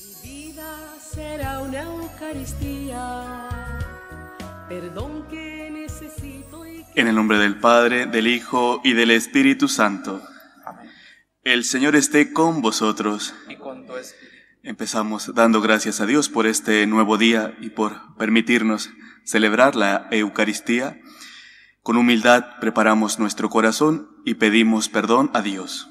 Vida será una Eucaristía, perdón que necesito y que... En el nombre del Padre, del Hijo y del Espíritu Santo. Amén. El Señor esté con vosotros. Y con tu espíritu. Empezamos dando gracias a Dios por este nuevo día y por permitirnos celebrar la Eucaristía. Con humildad preparamos nuestro corazón y pedimos perdón a Dios.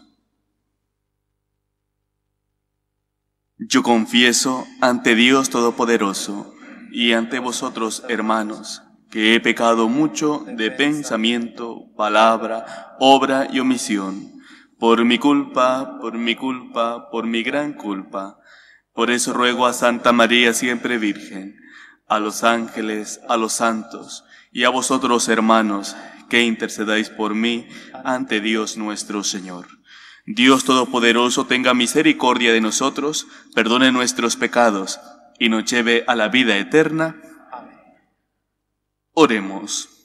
Yo confieso ante Dios Todopoderoso y ante vosotros, hermanos, que he pecado mucho de pensamiento, palabra, obra y omisión, por mi culpa, por mi gran culpa. Por eso ruego a Santa María siempre Virgen, a los ángeles, a los santos y a vosotros, hermanos, que intercedáis por mí ante Dios nuestro Señor. Dios Todopoderoso tenga misericordia de nosotros, perdone nuestros pecados y nos lleve a la vida eterna. Amén. Oremos.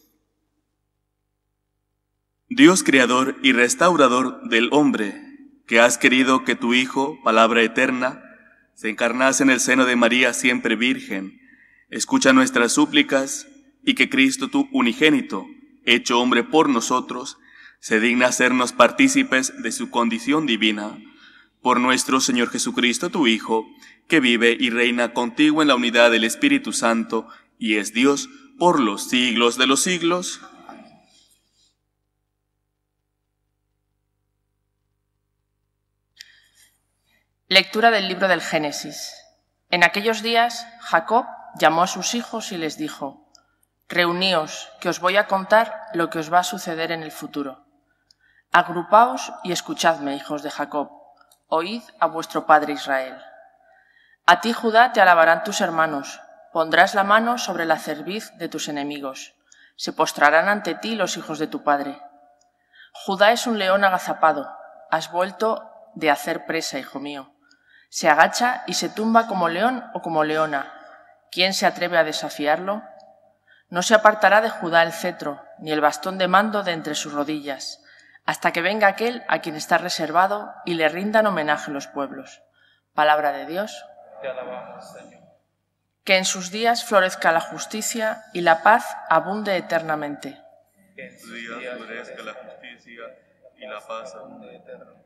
Dios creador y restaurador del hombre, que has querido que tu Hijo, palabra eterna, se encarnase en el seno de María siempre Virgen, escucha nuestras súplicas y que Cristo, tu unigénito, hecho hombre por nosotros, se digna hacernos partícipes de su condición divina. Por nuestro Señor Jesucristo, tu Hijo, que vive y reina contigo en la unidad del Espíritu Santo y es Dios por los siglos de los siglos. Lectura del libro del Génesis. En aquellos días, Jacob llamó a sus hijos y les dijo: «Reuníos, que os voy a contar lo que os va a suceder en el futuro. Agrupaos y escuchadme, hijos de Jacob, oíd a vuestro padre Israel. A ti, Judá, te alabarán tus hermanos, pondrás la mano sobre la cerviz de tus enemigos, se postrarán ante ti los hijos de tu padre. Judá es un león agazapado, has vuelto de hacer presa, hijo mío. Se agacha y se tumba como león o como leona. ¿Quién se atreve a desafiarlo? No se apartará de Judá el cetro, ni el bastón de mando de entre sus rodillas, hasta que venga aquel a quien está reservado y le rindan homenaje los pueblos». Palabra de Dios. Te alabamos, Señor. Que en sus días florezca la justicia y la paz abunde eternamente. Que en sus días florezca la justicia y la paz abunde eternamente.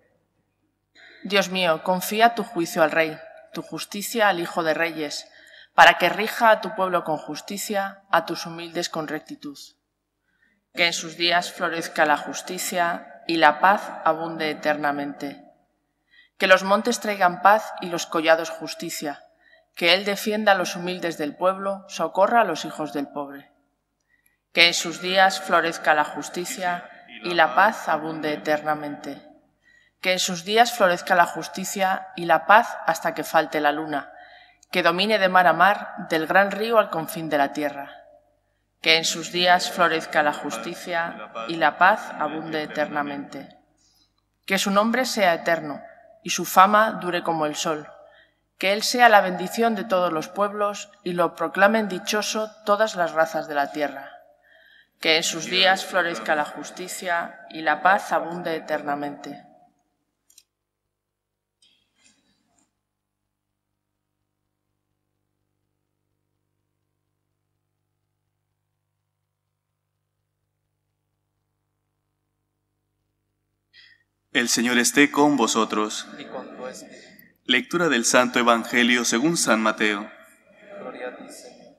Dios mío, confía tu juicio al Rey, tu justicia al Hijo de Reyes, para que rija a tu pueblo con justicia, a tus humildes con rectitud. Que en sus días florezca la justicia y la paz abunde eternamente. Que los montes traigan paz y los collados justicia. Que Él defienda a los humildes del pueblo, socorra a los hijos del pobre. Que en sus días florezca la justicia y la paz abunde eternamente. Que en sus días florezca la justicia y la paz hasta que falte la luna. Que domine de mar a mar, del gran río al confín de la tierra. Que en sus días florezca la justicia y la paz abunde eternamente. Que su nombre sea eterno y su fama dure como el sol. Que Él sea la bendición de todos los pueblos y lo proclamen dichoso todas las razas de la tierra. Que en sus días florezca la justicia y la paz abunde eternamente. El Señor esté con vosotros. Y con tu espíritu. Lectura del Santo Evangelio según San Mateo. Gloria a ti, Señor.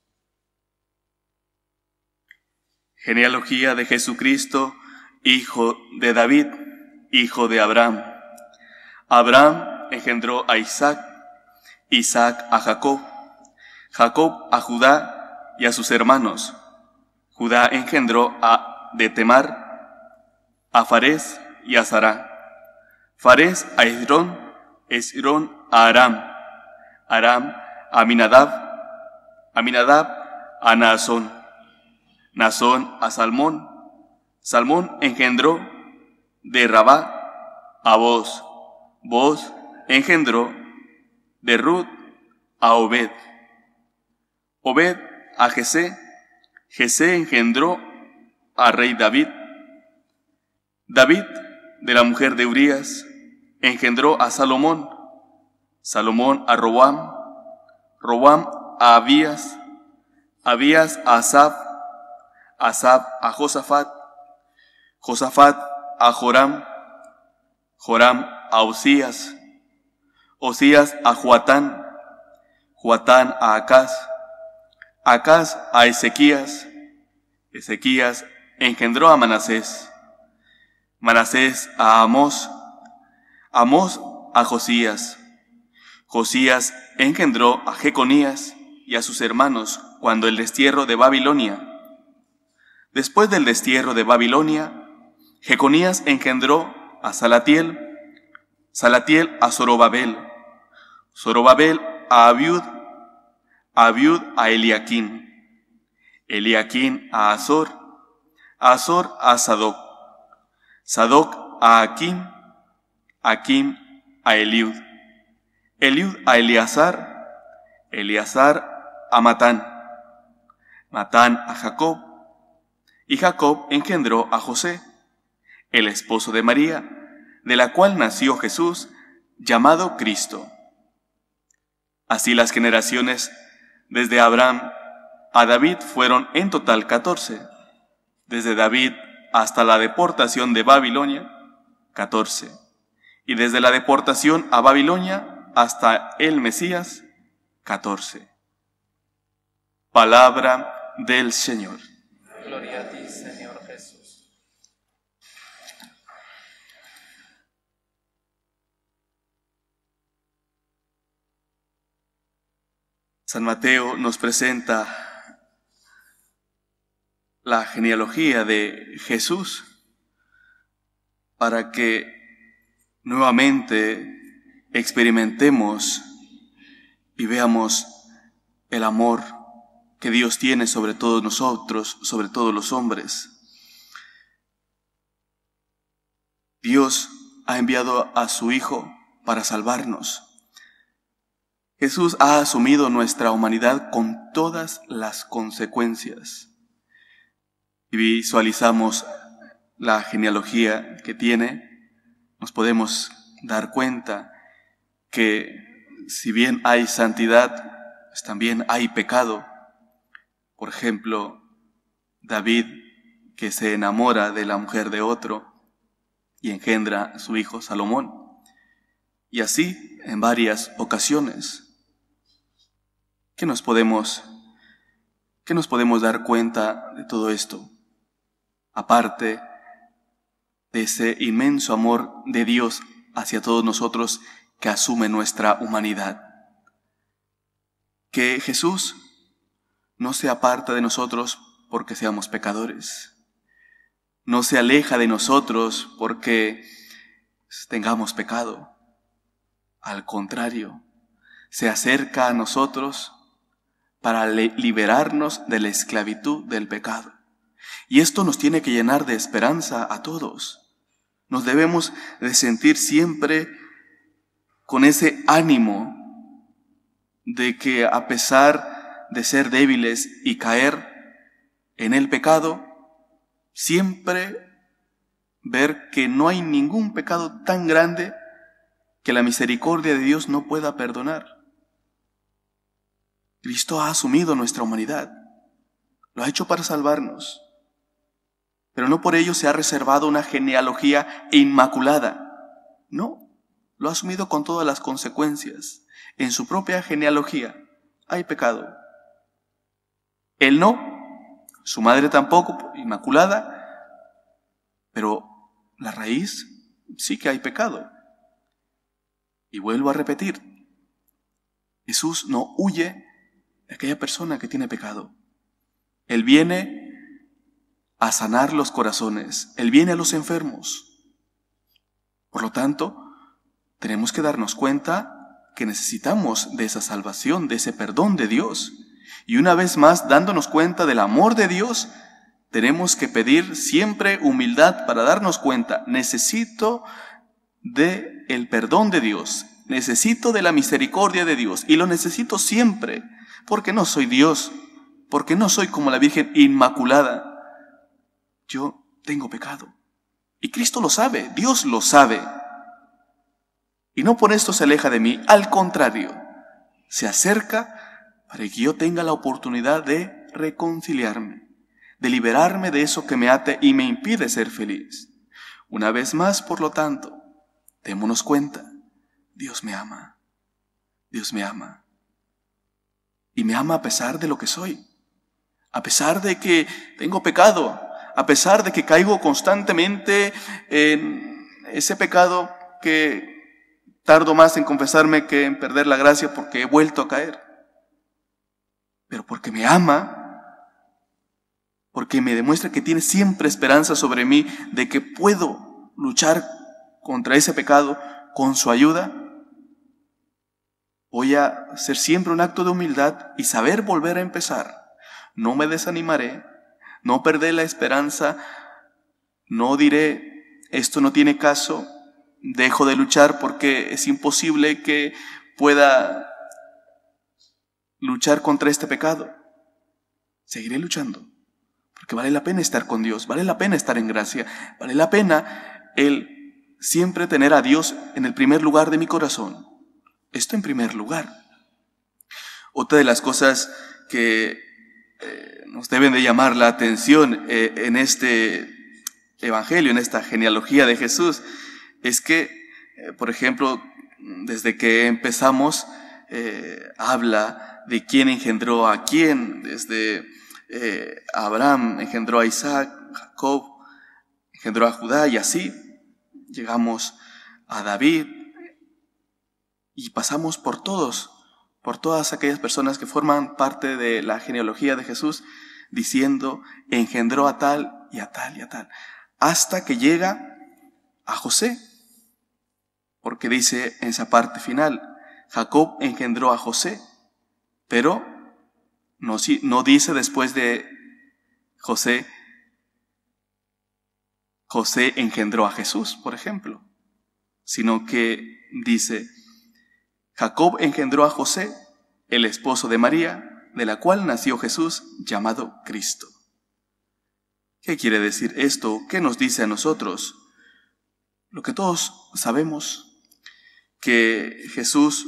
Genealogía de Jesucristo, hijo de David, hijo de Abraham. Abraham engendró a Isaac, Isaac a Jacob, Jacob a Judá y a sus hermanos. Judá engendró de Temar, a Farés y a Zará. Farés a Esrón, Esrón a Aram, Aram a Aminadab, Aminadab a Naasón, Naasón a Salmón, Salmón engendró de Rabá a Boz, Boz engendró de Ruth a Obed, Obed a Jesé, Jesé engendró a rey David, David de la mujer de Urías engendró a Salomón, Salomón a Roboam, Roboam a Abías, Abías a Asaf, Asaf a Josafat, Josafat a Joram, Joram a Osías, Osías a Joatán, Joatán a Acaz, Acaz a Ezequías, Ezequías engendró a Manasés, Manasés a Amós, Amós a Josías, Josías engendró a Jeconías y a sus hermanos cuando el destierro de Babilonia. Después del destierro de Babilonia, Jeconías engendró a Salatiel, Salatiel a Zorobabel, Zorobabel a Abiud, Abiud a Eliaquín, Eliaquín a Azor, Azor a Sadoc, Sadoc a Aquim, Aquim a Eliud, Eliud a Eleazar, Eleazar a Matán, Matán a Jacob, y Jacob engendró a José, el esposo de María, de la cual nació Jesús, llamado Cristo. Así las generaciones desde Abraham a David fueron en total 14, desde David hasta la deportación de Babilonia, 14, y desde la deportación a Babilonia hasta el Mesías, 14. Palabra del Señor. Gloria a ti, Señor Jesús. San Mateo nos presenta la genealogía de Jesús para que nuevamente experimentemos y veamos el amor que Dios tiene sobre todos nosotros, sobre todos los hombres. Dios ha enviado a su Hijo para salvarnos. Jesús ha asumido nuestra humanidad con todas las consecuencias. Y visualizamos la genealogía que tiene, nos podemos dar cuenta que si bien hay santidad, pues también hay pecado. Por ejemplo, David, que se enamora de la mujer de otro y engendra a su hijo Salomón. Y así en varias ocasiones. ¿Qué nos podemos dar cuenta de todo esto? Aparte de ese inmenso amor de Dios hacia todos nosotros que asume nuestra humanidad. Que Jesús no se aparta de nosotros porque seamos pecadores. No se aleja de nosotros porque tengamos pecado. Al contrario, se acerca a nosotros para liberarnos de la esclavitud del pecado. Y esto nos tiene que llenar de esperanza a todos. Nos debemos de sentir siempre con ese ánimo de que a pesar de ser débiles y caer en el pecado, siempre ver que no hay ningún pecado tan grande que la misericordia de Dios no pueda perdonar. Cristo ha asumido nuestra humanidad, lo ha hecho para salvarnos, pero no por ello se ha reservado una genealogía inmaculada. No, lo ha asumido con todas las consecuencias. En su propia genealogía hay pecado. Él no, su madre tampoco, inmaculada, pero la raíz sí que hay pecado. Y vuelvo a repetir, Jesús no huye de aquella persona que tiene pecado. Él viene a sanar los corazones, Él viene a los enfermos. Por lo tanto, tenemos que darnos cuenta que necesitamos de esa salvación, de ese perdón de Dios. Y una vez más, dándonos cuenta del amor de Dios, tenemos que pedir siempre humildad para darnos cuenta, necesito del perdón de Dios, necesito de la misericordia de Dios, y lo necesito siempre, porque no soy Dios, porque no soy como la Virgen Inmaculada. Yo tengo pecado, y Cristo lo sabe, Dios lo sabe. Y no por esto se aleja de mí, al contrario, se acerca para que yo tenga la oportunidad de reconciliarme, de liberarme de eso que me ate y me impide ser feliz. Una vez más, por lo tanto, démonos cuenta, Dios me ama. Dios me ama. Y me ama a pesar de lo que soy, a pesar de que tengo pecado, a pesar de que caigo constantemente en ese pecado que tardo más en confesarme que en perder la gracia porque he vuelto a caer. Pero porque me ama, porque me demuestra que tiene siempre esperanza sobre mí de que puedo luchar contra ese pecado con su ayuda, voy a hacer siempre un acto de humildad y saber volver a empezar. No me desanimaré, no perderé la esperanza, no diré, esto no tiene caso, dejo de luchar porque es imposible que pueda luchar contra este pecado. Seguiré luchando, porque vale la pena estar con Dios, vale la pena estar en gracia, vale la pena el siempre tener a Dios en el primer lugar de mi corazón. Esto en primer lugar. Otra de las cosas que nos deben de llamar la atención en este evangelio, en esta genealogía de Jesús, es que, por ejemplo, desde que empezamos, habla de quién engendró a quién. Desde Abraham engendró a Isaac, Jacob engendró a Judá, y así llegamos a David y pasamos por todas aquellas personas que forman parte de la genealogía de Jesús, diciendo, engendró a tal y a tal y a tal, hasta que llega a José, porque dice en esa parte final, Jacob engendró a José, pero no dice después de José, José engendró a Jesús, por ejemplo, sino que dice, Jacob engendró a José, el esposo de María, de la cual nació Jesús, llamado Cristo. ¿Qué quiere decir esto? ¿Qué nos dice a nosotros? Lo que todos sabemos, que Jesús,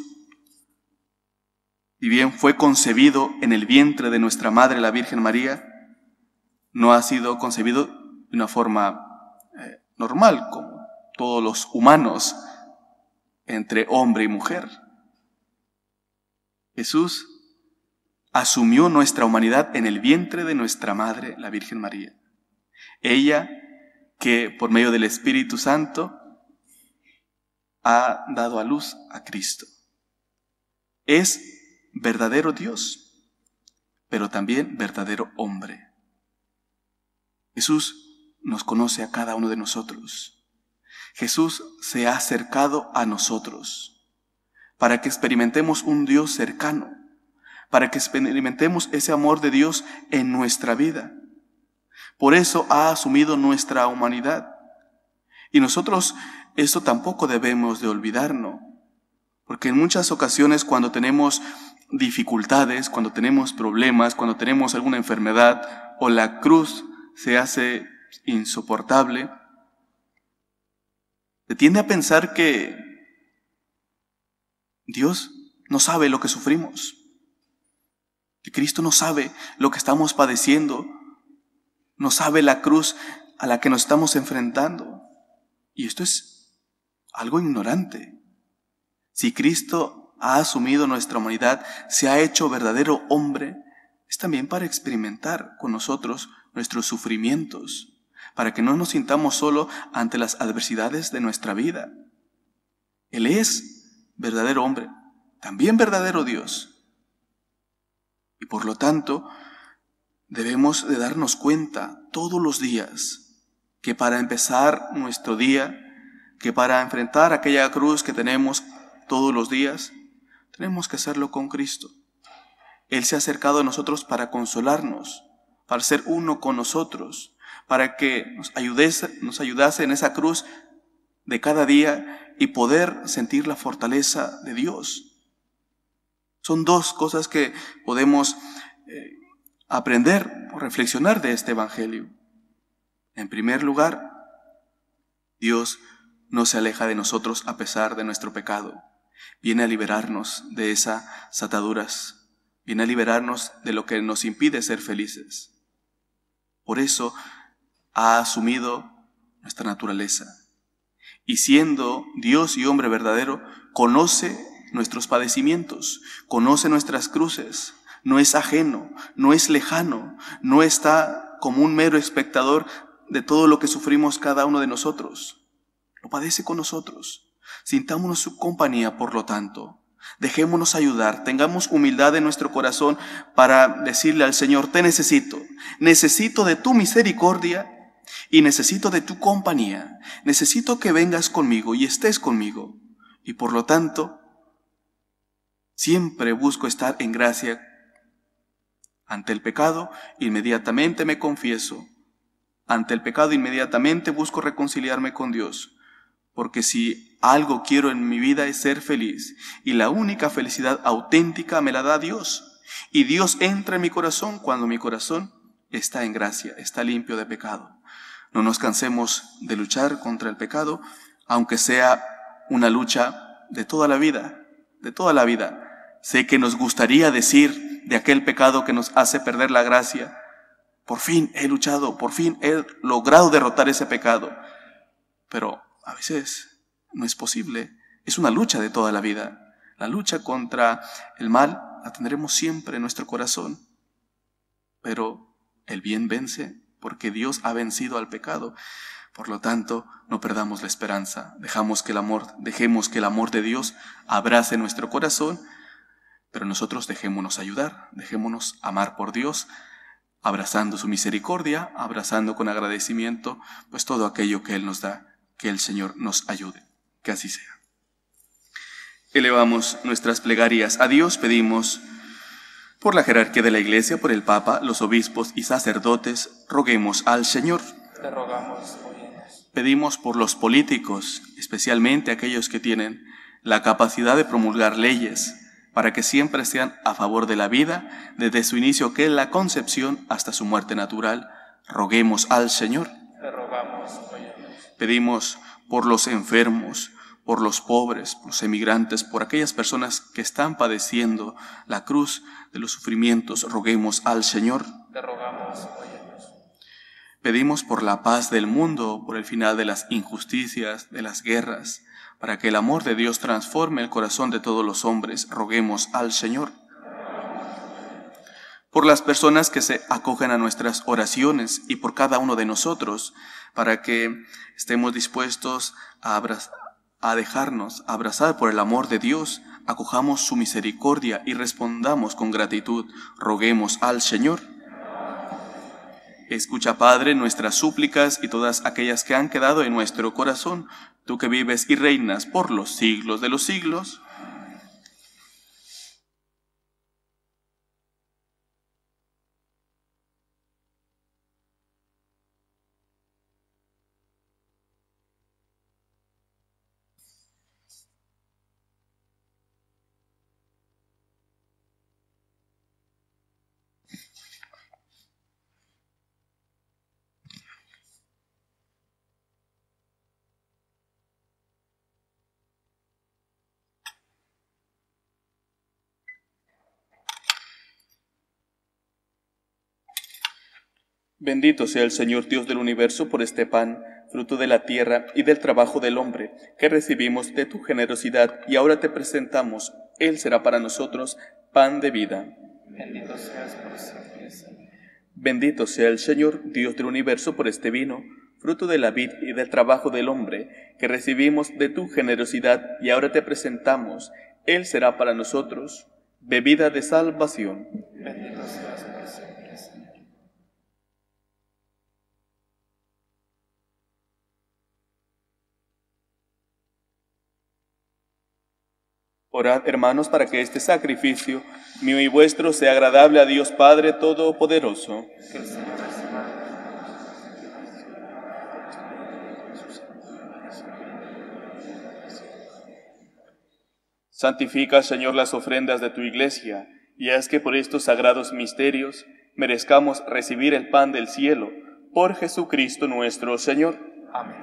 si bien fue concebido en el vientre de nuestra madre, la Virgen María, no ha sido concebido de una forma normal, como todos los humanos, entre hombre y mujer. Jesús asumió nuestra humanidad en el vientre de nuestra madre, la Virgen María. Ella, que por medio del Espíritu Santo ha dado a luz a Cristo. Es verdadero Dios, pero también verdadero hombre. Jesús nos conoce a cada uno de nosotros. Jesús se ha acercado a nosotros para que experimentemos un Dios cercano, para que experimentemos ese amor de Dios en nuestra vida. Por eso ha asumido nuestra humanidad. Y nosotros esto tampoco debemos de olvidarnos, porque en muchas ocasiones cuando tenemos dificultades, cuando tenemos problemas, cuando tenemos alguna enfermedad o la cruz se hace insoportable, se tiende a pensar que Dios no sabe lo que sufrimos, que Cristo no sabe lo que estamos padeciendo, no sabe la cruz a la que nos estamos enfrentando. Y esto es algo ignorante. Si Cristo ha asumido nuestra humanidad, se ha hecho verdadero hombre, es también para experimentar con nosotros nuestros sufrimientos, para que no nos sintamos solo ante las adversidades de nuestra vida. Él es verdadero hombre, también verdadero Dios. Y por lo tanto, debemos de darnos cuenta todos los días que para empezar nuestro día, que para enfrentar aquella cruz que tenemos todos los días, tenemos que hacerlo con Cristo. Él se ha acercado a nosotros para consolarnos, para ser uno con nosotros, para que nos ayudase en esa cruz de cada día y poder sentir la fortaleza de Dios. Son dos cosas que podemos aprender o reflexionar de este evangelio. En primer lugar, Dios no se aleja de nosotros a pesar de nuestro pecado. Viene a liberarnos de esas ataduras, viene a liberarnos de lo que nos impide ser felices. Por eso ha asumido nuestra naturaleza. Y siendo Dios y hombre verdadero, conoce nuestros padecimientos, conoce nuestras cruces, no es ajeno, no es lejano, no está como un mero espectador de todo lo que sufrimos cada uno de nosotros. Lo padece con nosotros. Sintámonos su compañía, por lo tanto. Dejémonos ayudar, tengamos humildad en nuestro corazón para decirle al Señor: te necesito de tu misericordia y necesito de tu compañía. Necesito que vengas conmigo y estés conmigo. Y por lo tanto, siempre busco estar en gracia. Ante el pecado, inmediatamente me confieso. Ante el pecado, inmediatamente busco reconciliarme con Dios. Porque si algo quiero en mi vida es ser feliz. Y la única felicidad auténtica me la da Dios. Y Dios entra en mi corazón cuando mi corazón está en gracia, está limpio de pecado. No nos cansemos de luchar contra el pecado, aunque sea una lucha de toda la vida, de toda la vida. Sé que nos gustaría decir de aquel pecado que nos hace perder la gracia: por fin he luchado, por fin he logrado derrotar ese pecado. Pero a veces no es posible. Es una lucha de toda la vida. La lucha contra el mal la tendremos siempre en nuestro corazón. Pero el bien vence, porque Dios ha vencido al pecado. Por lo tanto, no perdamos la esperanza. Dejemos que el amor de Dios abrace nuestro corazón, pero nosotros dejémonos ayudar, dejémonos amar por Dios, abrazando su misericordia, abrazando con agradecimiento pues todo aquello que Él nos da. Que el Señor nos ayude. Que así sea. Elevamos nuestras plegarias a Dios, pedimos por la jerarquía de la Iglesia, por el Papa, los obispos y sacerdotes, roguemos al Señor. Te rogamos, óyenos. Pedimos por los políticos, especialmente aquellos que tienen la capacidad de promulgar leyes, para que siempre sean a favor de la vida, desde su inicio que es la concepción hasta su muerte natural. Roguemos al Señor. Te rogamos, óyenos. Pedimos por los enfermos, por los pobres, por los emigrantes, por aquellas personas que están padeciendo la cruz de los sufrimientos. Roguemos al Señor. Te rogamos, óyenos. Pedimos por la paz del mundo, por el final de las injusticias, de las guerras, para que el amor de Dios transforme el corazón de todos los hombres. Roguemos al Señor. Por las personas que se acogen a nuestras oraciones y por cada uno de nosotros, para que estemos dispuestos a dejarnos abrazar por el amor de Dios, acojamos su misericordia y respondamos con gratitud. Roguemos al Señor. Escucha, Padre, nuestras súplicas y todas aquellas que han quedado en nuestro corazón, tú que vives y reinas por los siglos de los siglos. Bendito sea el Señor Dios del universo por este pan, fruto de la tierra y del trabajo del hombre, que recibimos de tu generosidad y ahora te presentamos. Él será para nosotros pan de vida. Bendito seas por siempre, Señor. Bendito sea el Señor Dios del universo por este vino, fruto de la vid y del trabajo del hombre, que recibimos de tu generosidad y ahora te presentamos. Él será para nosotros bebida de salvación. Bendito seas por siempre, Señor. Orad, hermanos, para que este sacrificio mío y vuestro sea agradable a Dios Padre Todopoderoso. Que el Señor reciba. Santifica, Señor, las ofrendas de tu Iglesia, y haz que por estos sagrados misterios merezcamos recibir el pan del cielo, por Jesucristo nuestro Señor. Amén.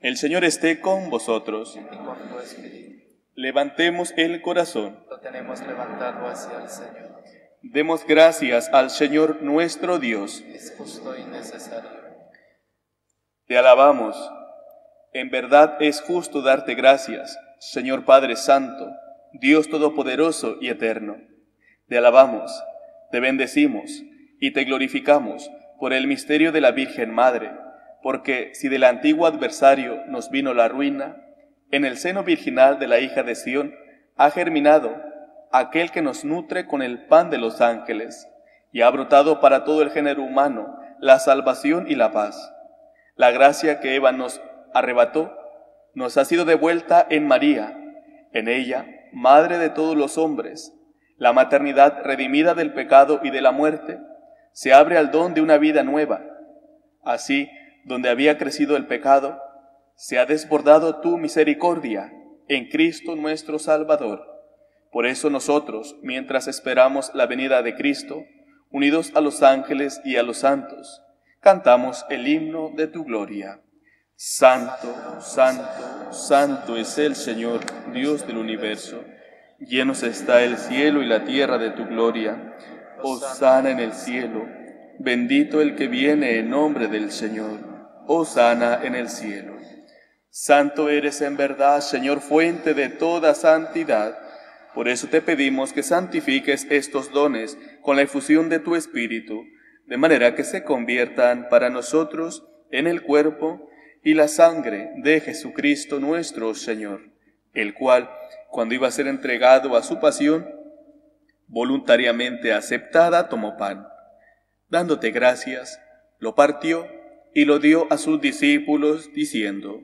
El Señor esté con vosotros. y con tu espíritu. Levantemos el corazón. Lo tenemos levantado hacia el Señor. Demos gracias al Señor nuestro Dios. Es justo y necesario. Te alabamos. En verdad es justo darte gracias, Señor Padre Santo, Dios Todopoderoso y Eterno. Te alabamos, te bendecimos y te glorificamos por el misterio de la Virgen Madre, porque si del antiguo adversario nos vino la ruina, en el seno virginal de la hija de Sión ha germinado aquel que nos nutre con el pan de los ángeles, y ha brotado para todo el género humano la salvación y la paz. La gracia que Eva nos arrebató nos ha sido devuelta en María, en ella, madre de todos los hombres. La maternidad redimida del pecado y de la muerte se abre al don de una vida nueva. Así, donde había crecido el pecado, se ha desbordado tu misericordia en Cristo nuestro Salvador. Por eso nosotros, mientras esperamos la venida de Cristo, unidos a los ángeles y a los santos, cantamos el himno de tu gloria. Santo, santo, santo es el Señor, Dios del universo. Llenos está el cielo y la tierra de tu gloria. Hosana en el cielo. Bendito el que viene en nombre del Señor. Hosana en el cielo. Santo eres en verdad, Señor, fuente de toda santidad. Por eso te pedimos que santifiques estos dones con la efusión de tu Espíritu, de manera que se conviertan para nosotros en el cuerpo y la sangre de Jesucristo nuestro Señor, el cual, cuando iba a ser entregado a su pasión, voluntariamente aceptada, tomó pan. Dándote gracias, lo partió y lo dio a sus discípulos, diciendo: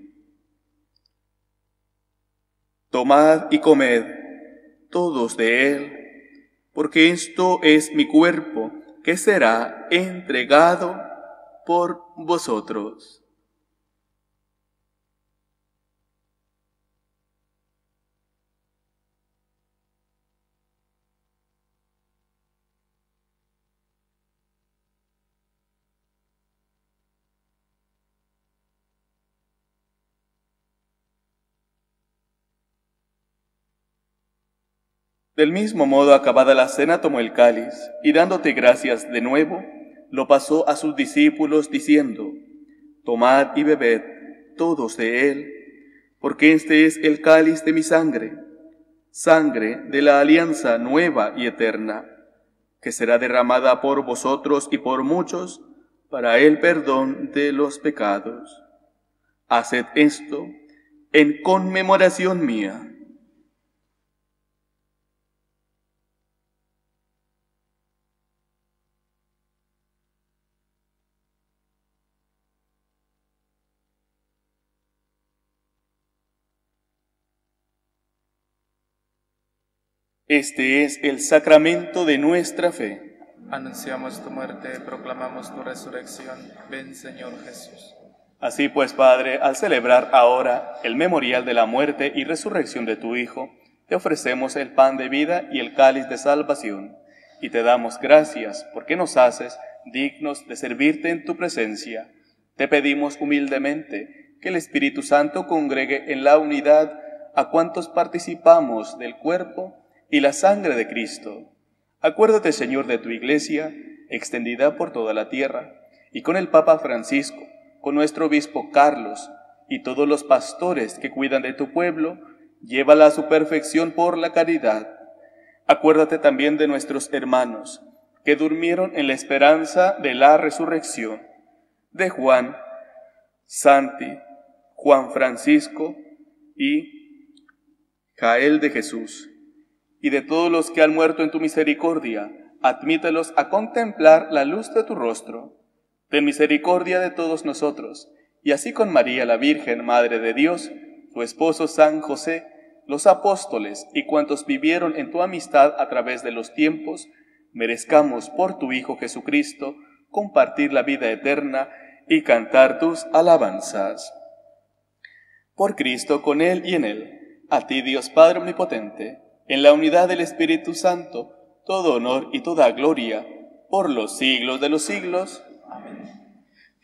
Tomad y comed todos de él, porque esto es mi cuerpo, que será entregado por vosotros. Del mismo modo, acabada la cena, tomó el cáliz, y dándote gracias de nuevo, lo pasó a sus discípulos, diciendo: Tomad y bebed todos de él, porque este es el cáliz de mi sangre, sangre de la alianza nueva y eterna, que será derramada por vosotros y por muchos para el perdón de los pecados. Haced esto en conmemoración mía. Este es el sacramento de nuestra fe. Anunciamos tu muerte, proclamamos tu resurrección. Ven, Señor Jesús. Así pues, Padre, al celebrar ahora el memorial de la muerte y resurrección de tu Hijo, te ofrecemos el pan de vida y el cáliz de salvación, y te damos gracias porque nos haces dignos de servirte en tu presencia. Te pedimos humildemente que el Espíritu Santo congregue en la unidad a cuantos participamos del cuerpo y la sangre de Cristo. Acuérdate, Señor, de tu Iglesia, extendida por toda la tierra, y con el Papa Francisco, con nuestro obispo Carlos, y todos los pastores que cuidan de tu pueblo, llévala a su perfección por la caridad. Acuérdate también de nuestros hermanos, que durmieron en la esperanza de la resurrección, de Juan, Santi, Juan Francisco y Jael de Jesús, y de todos los que han muerto en tu misericordia, admítelos a contemplar la luz de tu rostro. Ten misericordia de todos nosotros, y así con María la Virgen, Madre de Dios, tu esposo San José, los apóstoles y cuantos vivieron en tu amistad a través de los tiempos, merezcamos por tu Hijo Jesucristo compartir la vida eterna y cantar tus alabanzas. Por Cristo, con Él y en Él, a ti Dios Padre Omnipotente, en la unidad del Espíritu Santo, todo honor y toda gloria, por los siglos de los siglos. Amén.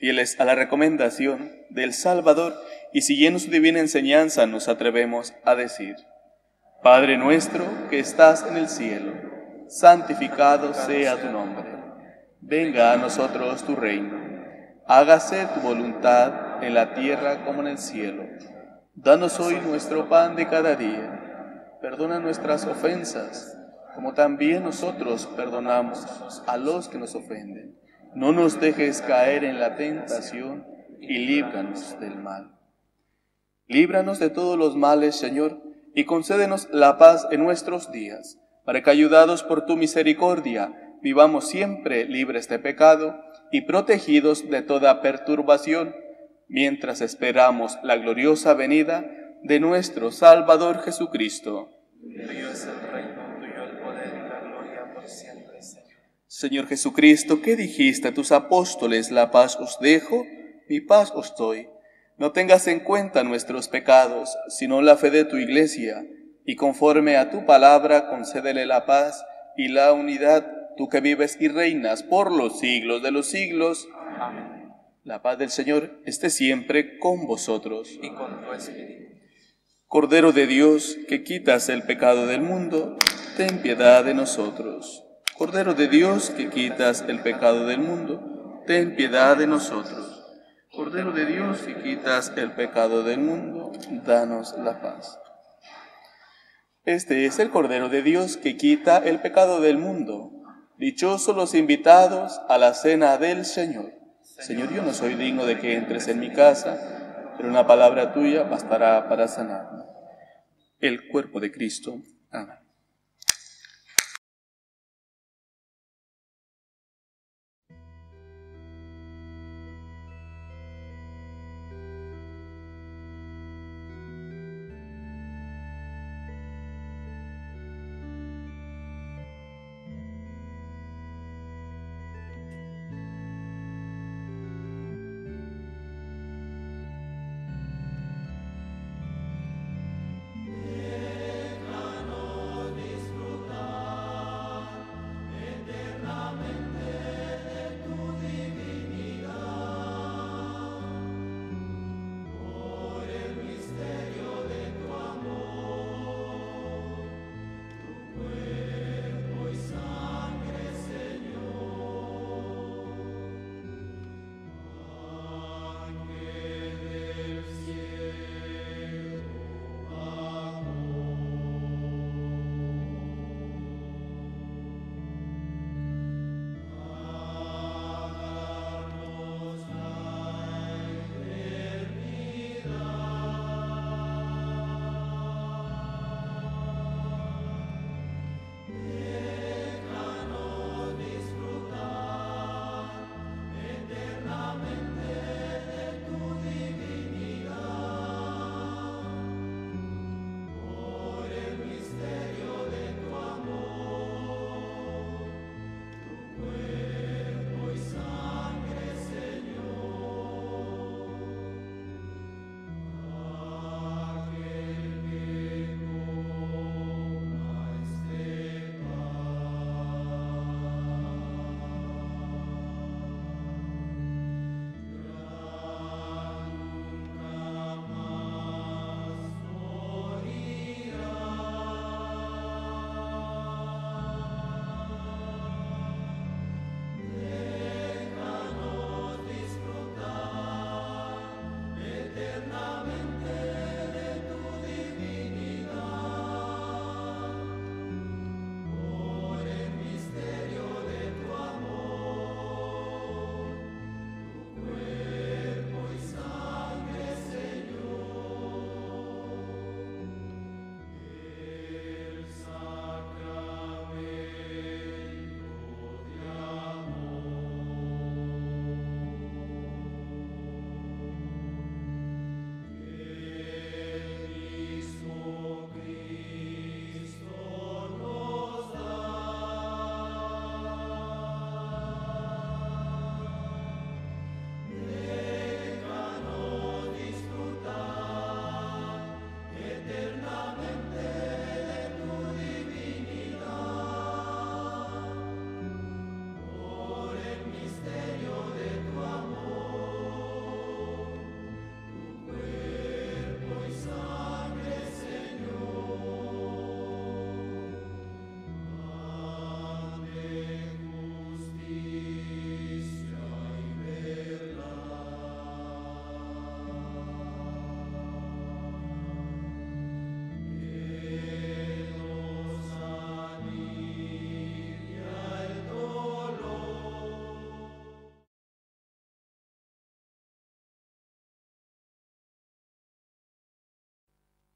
fieles a la recomendación del Salvador y siguiendo su divina enseñanza nos atrevemos a decir: Padre nuestro que estás en el cielo, santificado sea tu nombre. Venga a nosotros tu reino. Hágase tu voluntad en la tierra como en el cielo. Danos hoy nuestro pan de cada día. Perdona nuestras ofensas, como también nosotros perdonamos a los que nos ofenden. No nos dejes caer en la tentación y líbranos del mal. Líbranos de todos los males, Señor, y concédenos la paz en nuestros días, para que, ayudados por tu misericordia, vivamos siempre libres de pecado y protegidos de toda perturbación, mientras esperamos la gloriosa venida de nuestro Salvador Jesucristo. Tuyo es el reino, tuyo el poder y la gloria por siempre, Señor. Señor Jesucristo, ¿qué dijiste a tus apóstoles? La paz os dejo, mi paz os doy. No tengas en cuenta nuestros pecados, sino la fe de tu Iglesia, y conforme a tu palabra concédele la paz y la unidad, tú que vives y reinas por los siglos de los siglos. Amén. La paz del Señor esté siempre con vosotros. Y con tu espíritu. Cordero de Dios, que quitas el pecado del mundo, ten piedad de nosotros. Cordero de Dios, que quitas el pecado del mundo, ten piedad de nosotros. Cordero de Dios, que quitas el pecado del mundo, danos la paz. Este es el Cordero de Dios que quita el pecado del mundo. Dichosos los invitados a la cena del Señor. Señor, yo no soy digno de que entres en mi casa, pero una palabra tuya bastará para sanarme. El cuerpo de Cristo. Amén.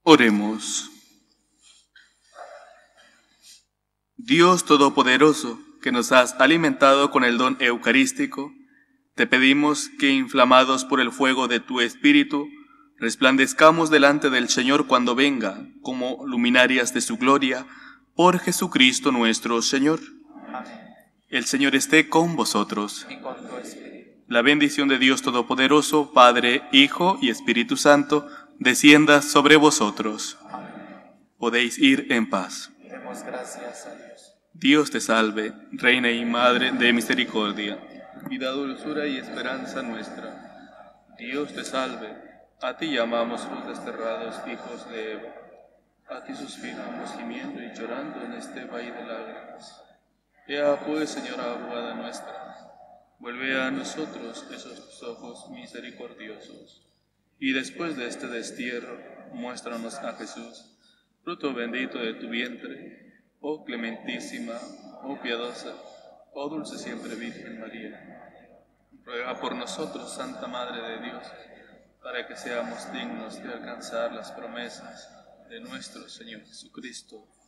Oremos. Dios Todopoderoso, que nos has alimentado con el don eucarístico, te pedimos que, inflamados por el fuego de tu Espíritu, resplandezcamos delante del Señor cuando venga, como luminarias de su gloria, por Jesucristo nuestro Señor. Amén. El Señor esté con vosotros. Y con tu espíritu. La bendición de Dios Todopoderoso, Padre, Hijo y Espíritu Santo, descienda sobre vosotros. Amén. Podéis ir en paz. Demos gracias a Dios. Dios te salve, Reina y Madre de misericordia, vida, dulzura y esperanza nuestra. Dios te salve, a ti llamamos los desterrados hijos de Eva. A ti suspiramos gimiendo y llorando en este valle de lágrimas. Ea pues, Señora abogada nuestra, vuelve a nosotros esos tus ojos misericordiosos, y después de este destierro, muéstranos a Jesús, fruto bendito de tu vientre, oh clementísima, oh piadosa, oh dulce siempre Virgen María. Ruega por nosotros, Santa Madre de Dios, para que seamos dignos de alcanzar las promesas de nuestro Señor Jesucristo.